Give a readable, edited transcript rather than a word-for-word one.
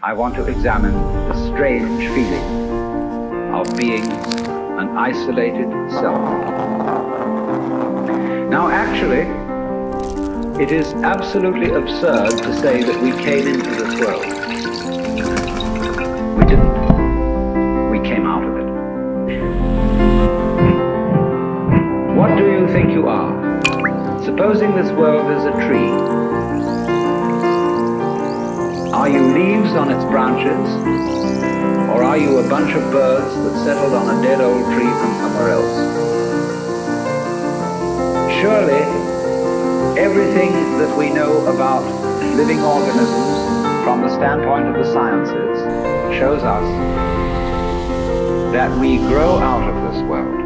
I want to examine the strange feeling of being an isolated self. Now, actually, it is absolutely absurd to say that we came into this world. We didn't. We came out of it. What do you think you are? Supposing this world is a tree. Are you leaves on its branches? Or are you a bunch of birds that settled on a dead old tree from somewhere else? Surely, everything that we know about living organisms from the standpoint of the sciences shows us that we grow out of this world.